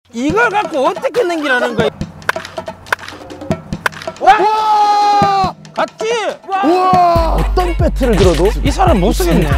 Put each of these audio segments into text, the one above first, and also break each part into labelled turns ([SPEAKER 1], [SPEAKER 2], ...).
[SPEAKER 1] 이걸 갖고 어떻게 넘기라는 거야?
[SPEAKER 2] 와!
[SPEAKER 1] 갔지?
[SPEAKER 2] 우와! 어떤 배트를 들어도
[SPEAKER 1] 이 사람 못 쓰겠네.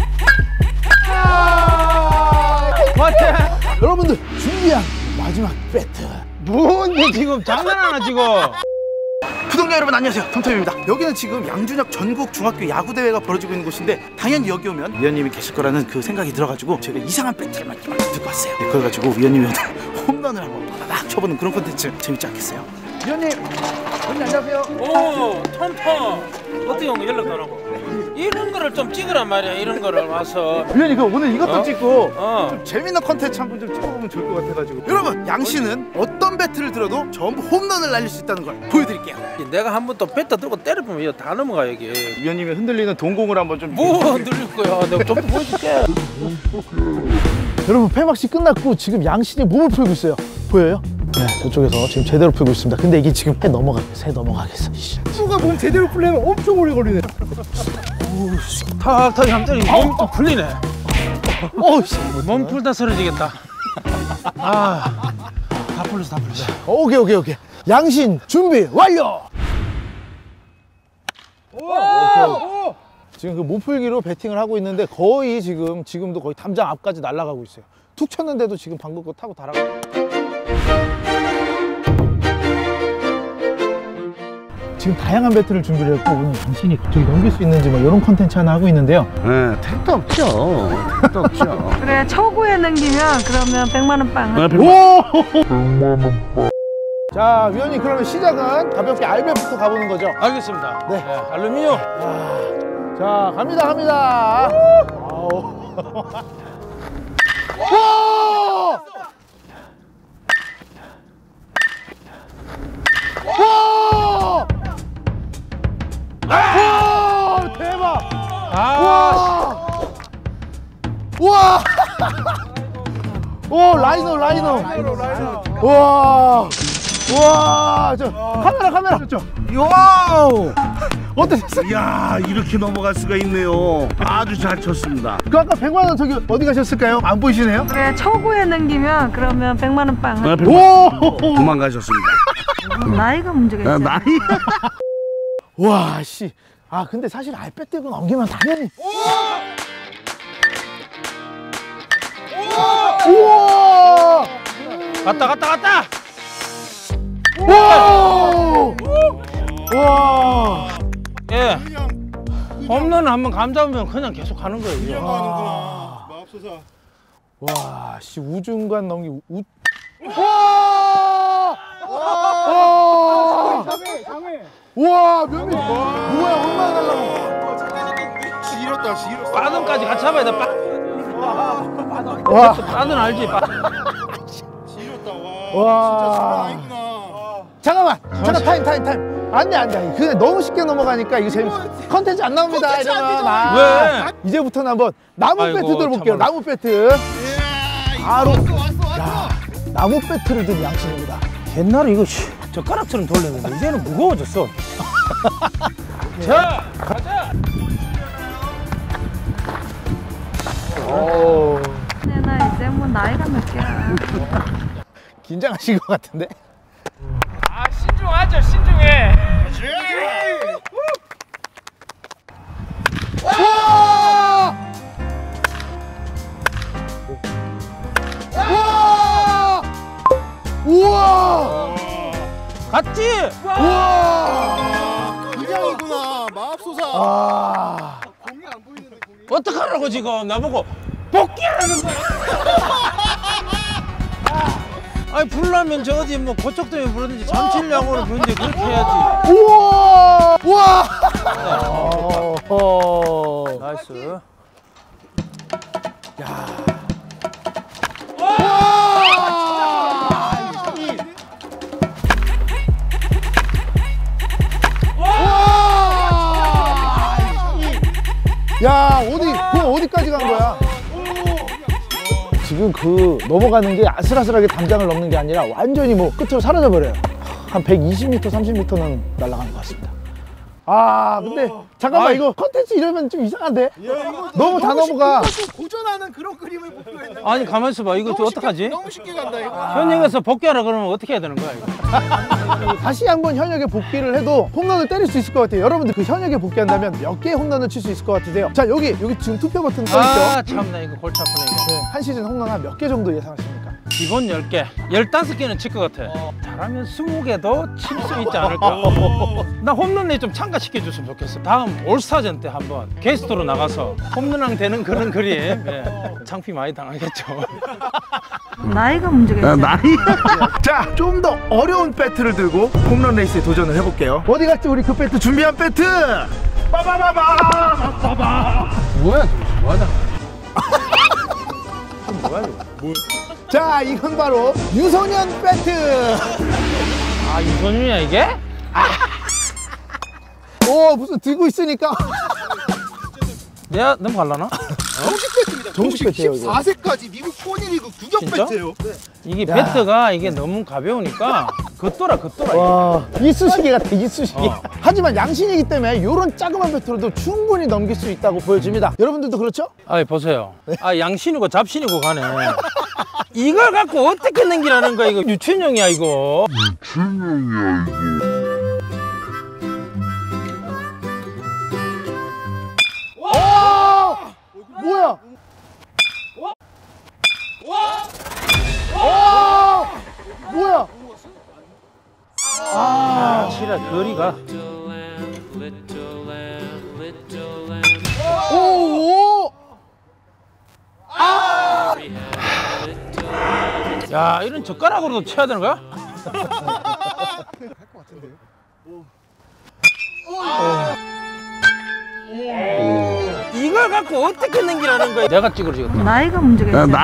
[SPEAKER 1] 맞아.
[SPEAKER 2] 여러분들 준비한 마지막 배트.
[SPEAKER 1] 뭔데 지금 장난하나 지금?
[SPEAKER 2] 구독자 여러분 안녕하세요, 톰톰입니다. 여기는 지금 양준혁 전국 중학교 야구 대회가 벌어지고 있는 곳인데 당연히 여기 오면 위원님이 계실 거라는 그 생각이 들어가지고 제가 이상한 배트를 막 들고 왔어요. 네, 그래가지고 위원님이 홈런을 한번 막 쳐보는 그런 콘텐츠 재밌지 않겠어요? 위원님 안녕하세요.
[SPEAKER 1] 오, 톰톰. 어떻게 형 연락 안 하고? 이런 거를 좀 찍으란 말이야. 이런 거를 와서.
[SPEAKER 2] 위원님 그 오늘 이것도 찍고
[SPEAKER 1] 좀
[SPEAKER 2] 재밌는 컨텐츠 한 번 좀 찍어보면 좋을 것 같아가지고. 여러분 양씨는 어떤 배트를 들어도 전부 홈런을 날릴 수 있다는 걸 보여드릴게요.
[SPEAKER 1] 내가 한번 또 배트 들고 때려보면 이거 다 넘어가 여기.
[SPEAKER 2] 위원님이 흔들리는 동공을 한번 좀.
[SPEAKER 1] 뭐 흔들릴 거야? 내가 좀 보여줄게.
[SPEAKER 2] 여러분 폐막식 끝났고 지금 양신이 몸을 풀고 있어요. 보여요? 네, 저쪽에서 지금 제대로 풀고 있습니다. 근데 이게 지금 새 넘어가겠어. 누가 몸 제대로 풀려면 엄청 오래 걸리네.
[SPEAKER 1] 탁탁 함정이 몸 좀 풀리네. 몸 풀다 쓰러지겠다. 다 풀렸어.
[SPEAKER 2] 오케이. 양신 준비 완료. 오케이. 지금 그 몸풀기로 배팅을 하고 있는데 거의 지금도 거의 담장 앞까지 날아가고 있어요. 툭 쳤는데도 지금 방금 거 타고 달아가고. 지금 다양한 배트를 준비를 했고 오늘 당신이 저기 넘길 수 있는지 뭐 이런 컨텐츠 하나 하고 있는데요.
[SPEAKER 3] 네, 택도 없죠.
[SPEAKER 4] 그래, 초구에 넘기면 그러면 100만 원 빵.
[SPEAKER 2] 오! 자, 위원님 그러면 시작은 가볍게 알배부터 가보는 거죠?
[SPEAKER 1] 알겠습니다.
[SPEAKER 2] 네.
[SPEAKER 1] 알루미늄.
[SPEAKER 2] 자, 갑니다. 와! 와! 대박! 와! 오, 라이너. 와! 저 카메라.
[SPEAKER 3] 와우!
[SPEAKER 2] 어떠셨어요?
[SPEAKER 3] 이야, 이렇게 넘어갈 수가 있네요. 아주 잘 쳤습니다.
[SPEAKER 2] 그 아까 100만 원 저기 어디 가셨을까요? 안 보이시네요?
[SPEAKER 4] 그래, 초구에 넘기면 그러면 100만 원 빵.
[SPEAKER 2] 오!
[SPEAKER 3] 도망가셨습니다.
[SPEAKER 4] 나이가 문제가 있어.
[SPEAKER 3] 나이?
[SPEAKER 2] 와, 씨. 근데 사실 알배뜨고 넘기면 당연히. 우와!
[SPEAKER 1] 갔다.
[SPEAKER 2] 와!
[SPEAKER 1] 예. 홈런을 한번 감 잡으면 그냥 계속 가는 거예요. 이거.
[SPEAKER 2] 와, 씨 우중간 넘기 와! 와, 면밀. 뭐야, 얼마나 날라고?
[SPEAKER 3] 지렸다.
[SPEAKER 1] 빠든까지 같이 잡아야 돼.
[SPEAKER 2] 와.
[SPEAKER 1] 빠든 알지?
[SPEAKER 2] 와. 잠깐만 타임. 안 돼. 그냥 너무 쉽게 넘어가니까 이거 재밌어. 컨텐츠 안 나옵니다. 이러면.
[SPEAKER 1] 왜?
[SPEAKER 2] 이제부터는 한번 나무
[SPEAKER 1] 아이고,
[SPEAKER 2] 배트 들어볼게요.
[SPEAKER 1] 참말로.
[SPEAKER 2] 나무 배트. 바로. 야, 나무 배트를 든 양신입니다.
[SPEAKER 1] 옛날에 이거 젓가락처럼 돌렸는데 이제는 무거워졌어. 자, 가자.
[SPEAKER 4] 내 나이 이제 뭐 나이가 몇 개야.
[SPEAKER 2] 긴장하신 것 같은데?
[SPEAKER 1] 신중해.
[SPEAKER 2] 우와!
[SPEAKER 1] 갔지?
[SPEAKER 2] 우와!
[SPEAKER 3] 이장이구나, 마법소사.
[SPEAKER 1] 어떡하라고 지금 나보고 복귀하는 거야. 아니 부르려면 저 어디 뭐 고척도에 부르든지 잠실야구를 부르든지 그렇게 해야지.
[SPEAKER 2] 우와! 우와!
[SPEAKER 1] 나이스.
[SPEAKER 2] 야, 공 어디까지 간 거야? 지금 그 넘어가는 게 아슬아슬하게 담장을 넘는 게 아니라 완전히 뭐 끝으로 사라져 버려요. 한 120m, 30m는 날아가는 것 같습니다. 근데 잠깐만 이거 컨텐츠 이러면 좀 이상한데? 너무 다 넘어가.
[SPEAKER 5] 고전하는 그런 그림을 목표로 했는데
[SPEAKER 1] 아니 가만 있어봐. 이거 어떡하지?
[SPEAKER 5] 너무 쉽게 간다 이거.
[SPEAKER 1] 현역에서 복귀하라 그러면 어떻게 해야 되는 거야 이거?
[SPEAKER 2] 다시 한번 현역에 복귀를 해도 홈런을 때릴 수 있을 것 같아요. 여러분들 그 현역에 복귀한다면 몇 개의 홈런을 칠 수 있을 것 같으세요? 자 여기 지금 투표 버튼 떠있죠?
[SPEAKER 1] 아 참나 이거 골치 아프네 이거.
[SPEAKER 2] 네, 한 시즌 홈런 한 몇 개 정도 예상하십니까?
[SPEAKER 1] 기본 10개, 15개는 칠 것 같아. 잘하면 20개도 칠 수 있지 않을까? 나 홈런에 좀 참가시켜 줬으면 좋겠어. 다음 올스타전 때 한번 게스트로 나가서 홈런왕 되는 그런 그림. 예. 창피 많이 당하겠죠.
[SPEAKER 4] 나이가 문제겠죠.
[SPEAKER 3] 나이?
[SPEAKER 2] 자, 좀 더 어려운 배트를 들고 홈런 레이스에 도전을 해볼게요. 어디 갔지 우리 그 배트? 준비한 배트! 빠바바바!
[SPEAKER 1] 뭐야 지금? 뭐하다? 뭐야 이거?
[SPEAKER 2] 자, 이건 바로 유소년 배트!
[SPEAKER 1] 아 유선윤이야 이게?
[SPEAKER 2] 오, 무슨 들고 있으니까.
[SPEAKER 1] 내가 넘어갈라나?
[SPEAKER 2] 정식 배트예요, 이거.
[SPEAKER 5] 14세까지 미국 포니리그 구격
[SPEAKER 1] 진짜?
[SPEAKER 5] 배트예요.
[SPEAKER 1] 이게 배트가 이게 너무 가벼우니까 걷더라.
[SPEAKER 2] 와, 이쑤시개 같아, 이쑤시개.
[SPEAKER 1] 어.
[SPEAKER 2] 하지만 양신이기 때문에 이런 작은 배트로도 충분히 넘길 수 있다고 보여집니다. 여러분들도 그렇죠?
[SPEAKER 1] 아 보세요. 아 양신이고 잡신이고 가네. 이걸 갖고 어떻게 넘기라는 거야 이거 유치원용이야 이거.
[SPEAKER 2] 뭐야? 뭐야?
[SPEAKER 1] 아 치라 거리가.
[SPEAKER 2] 오!
[SPEAKER 1] 야 이런 젓가락으로도 쳐야 되는 거야? 이걸 갖고 어떻게 넘기라는 거야? 내가 찌그러지거든.
[SPEAKER 4] 나이가 문제겠죠.
[SPEAKER 3] 나이?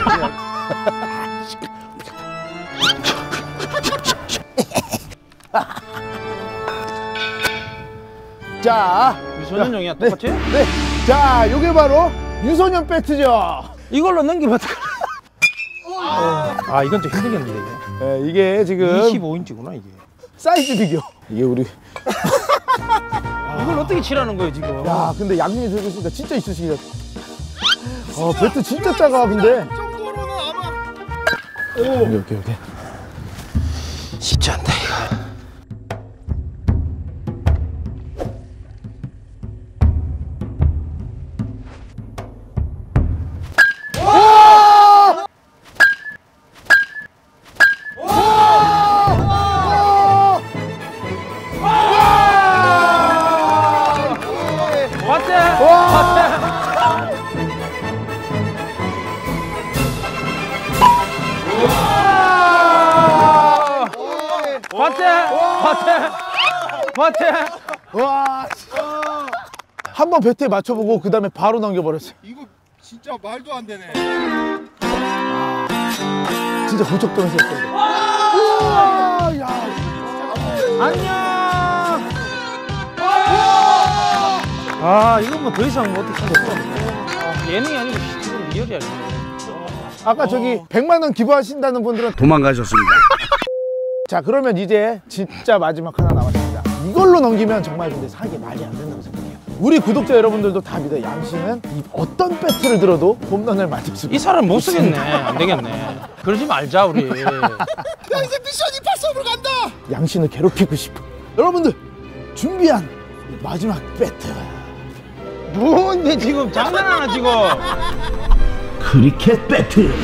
[SPEAKER 2] 자,
[SPEAKER 1] 유소년용이야 똑같이?
[SPEAKER 2] 네. 자, 요게 바로 유소년 배트죠.
[SPEAKER 1] 이걸로 넘기면 어떡해? 아 이건 좀 힘들겠는데 이게.
[SPEAKER 2] 네, 이게 지금
[SPEAKER 1] 25인치구나 이게.
[SPEAKER 2] 사이즈 비교. 이게 우리.
[SPEAKER 1] 이걸 어떻게 치라는 거예요 지금?
[SPEAKER 2] 야, 근데 양민이 들고 있으니까 진짜 이쑤시개가. 배트 진짜 작아, 근데.
[SPEAKER 5] 정도로는 아마
[SPEAKER 2] 오케이.
[SPEAKER 1] 쉽지 않다 이거. 봤지? 봤지?
[SPEAKER 2] 와. 한번 배트에 맞춰보고 그 다음에 바로 넘겨버렸어요.
[SPEAKER 5] 이거 진짜 말도 안 되네.
[SPEAKER 2] 진짜 고척동에서 했어요. 우와! 야.
[SPEAKER 1] 안녕. 아 이건 뭐 더 이상 못 하겠어. 예능이 아니고 지금 리얼이야.
[SPEAKER 2] 아까 저기 100만 원 기부하신다는 분들은
[SPEAKER 3] 도망가셨습니다.
[SPEAKER 2] 자, 그러면 이제 진짜 마지막 하나 남았습니다. 이걸로 넘기면 정말 근데 사기 말이 안 된다고 생각해요. 우리 구독자 여러분들도 다 믿어요. 양심은 이 어떤 배트를 들어도 홈런을 맞을 수
[SPEAKER 1] 이 사람 못 쓰겠네. 안 되겠네. 그러지 말자 우리.
[SPEAKER 5] 야 이제 미션 임파서블 간다.
[SPEAKER 2] 양신을 괴롭히고 싶어. 여러분들 준비한 마지막 배트.
[SPEAKER 1] 뭔데 지금 장난하나 지금?
[SPEAKER 2] 크리켓 배트.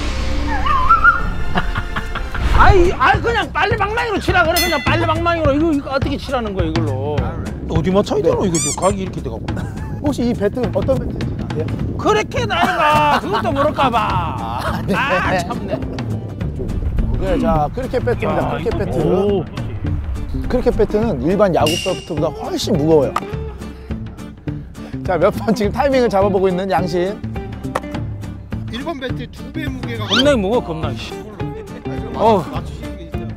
[SPEAKER 1] 아이 그냥 빨리 방망이로 치라 그래. 그냥 빨리 방망이로 이거 어떻게 치라는 거야 이걸로? 어디 맞춰야 되노 이거 지금 각이 이렇게 돼가고.
[SPEAKER 2] 혹시 이 배트 어떤 배트인지 아세요?
[SPEAKER 1] 그렇게 나이가 그것도 모를까봐.
[SPEAKER 2] 네.
[SPEAKER 1] 아 참네.
[SPEAKER 2] 네, 자, 크리켓 배트입니다. 크리켓 배트. 크리켓 배트는 일반 야구 배트보다 훨씬 무거워요. 자, 몇 번 지금 타이밍을 잡아보고 있는 양신.
[SPEAKER 5] 일반 배트 2배 무게가.
[SPEAKER 1] 겁나게 무거워 겁나. 어.
[SPEAKER 5] 맞추시는 게 있어요.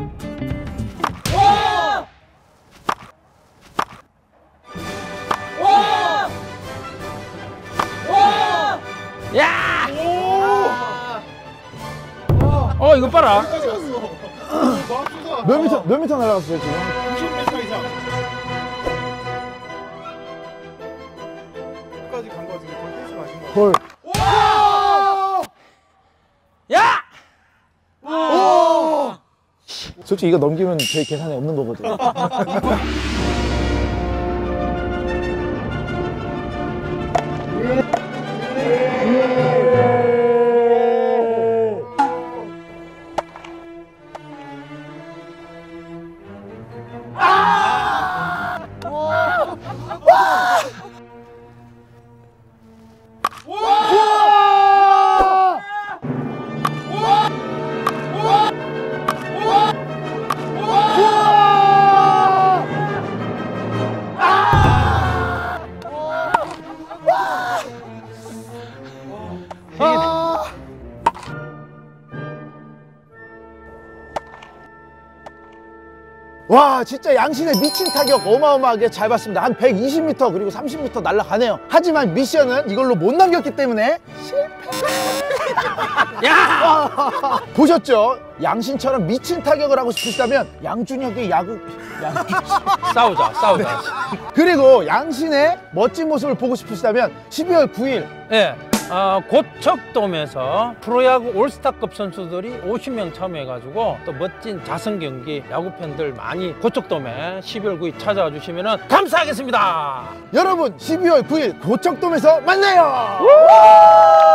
[SPEAKER 1] 야! 이거 봐라.
[SPEAKER 2] 몇 미터 날아갔어요, 지금?
[SPEAKER 5] 90m 이상.
[SPEAKER 2] 볼.
[SPEAKER 1] 야!
[SPEAKER 2] 솔직히 이거 넘기면 제 계산에 없는 거거든요. 와, 진짜 양신의 미친 타격 어마어마하게 잘 봤습니다. 한 120m 그리고 30m 날아가네요. 하지만 미션은 이걸로 못 남겼기 때문에
[SPEAKER 1] 야!
[SPEAKER 2] 보셨죠? 양신처럼 미친 타격을 하고 싶으시다면 양준혁의 야구
[SPEAKER 1] 싸우자.
[SPEAKER 2] 그리고 양신의 멋진 모습을 보고 싶으시다면 12월 9일
[SPEAKER 1] 예. 고척돔에서 프로야구 올스타급 선수들이 50명 참여해가지고 또 멋진 자선 경기 야구 팬들 많이 고척돔에 12월 9일 찾아와 주시면 감사하겠습니다.
[SPEAKER 2] 여러분 12월 9일 고척돔에서 만나요.